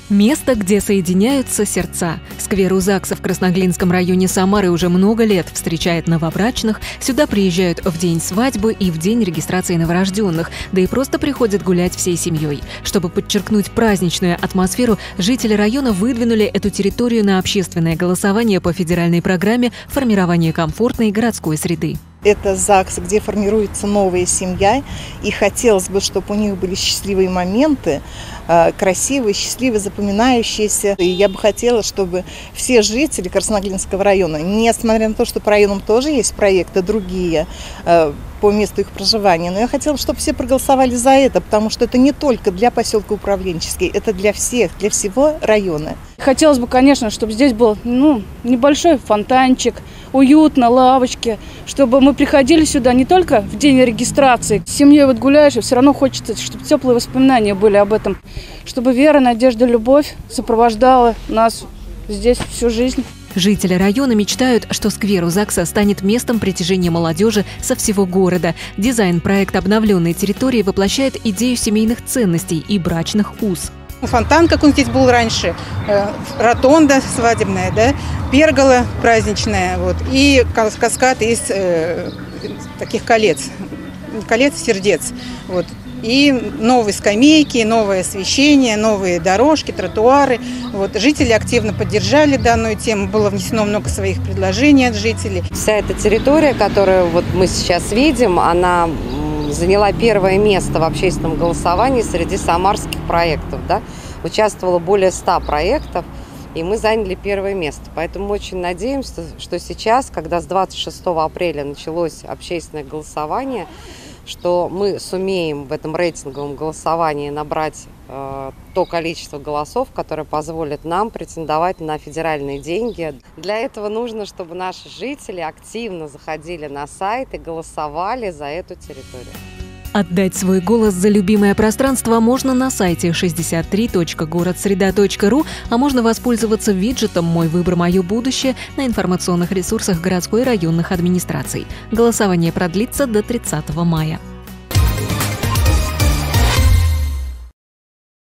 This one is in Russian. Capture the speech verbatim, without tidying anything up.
Место, где соединяются сердца. Сквер у ЗАГСа в Красноглинском районе Самары уже много лет встречает новобрачных. Сюда приезжают в день свадьбы и в день регистрации новорожденных, да и просто приходят гулять всей семьей. Чтобы подчеркнуть праздничную атмосферу, жители района выдвинули эту территорию на общественное голосование по федеральной программе формирования комфортной городской среды. Это ЗАГС, где формируется новая семья, и хотелось бы, чтобы у них были счастливые моменты, красивые, счастливые, запоминающиеся. И я бы хотела, чтобы все жители Красноглинского района, несмотря на то, что по районам тоже есть проекты другие по месту их проживания, но я хотела, чтобы все проголосовали за это, потому что это не только для поселка Управленческий, это для всех, для всего района. Хотелось бы, конечно, чтобы здесь был ну, небольшой фонтанчик, уютно, лавочки, чтобы мы приходили сюда не только в день регистрации. С семьей вот гуляешь, и все равно хочется, чтобы теплые воспоминания были об этом, чтобы вера, надежда, любовь сопровождала нас здесь всю жизнь. Жители района мечтают, что сквер у ЗАГСа станет местом притяжения молодежи со всего города. Дизайн-проект обновленной территории воплощает идею семейных ценностей и брачных уз. Фонтан, как он здесь был раньше, ротонда свадебная, да, пергола праздничная, вот, и каскад из э, таких колец, колец сердец. Вот. И новые скамейки, новое освещение, новые дорожки, тротуары. Вот. Жители активно поддержали данную тему, было внесено много своих предложений от жителей. Вся эта территория, которую вот мы сейчас видим, она заняла первое место в общественном голосовании среди самарских проектов. Да? Участвовало более ста проектов, и мы заняли первое место. Поэтому очень надеемся, что сейчас, когда с двадцать шестого апреля началось общественное голосование, что мы сумеем в этом рейтинговом голосовании набрать э, то количество голосов, которое позволит нам претендовать на федеральные деньги. Для этого нужно, чтобы наши жители активно заходили на сайт и голосовали за эту территорию. Отдать свой голос за любимое пространство можно на сайте шестьдесят три точка городсреда точка ру, а можно воспользоваться виджетом «Мой выбор. Мое будущее» на информационных ресурсах городской и районных администраций. Голосование продлится до тридцатого мая.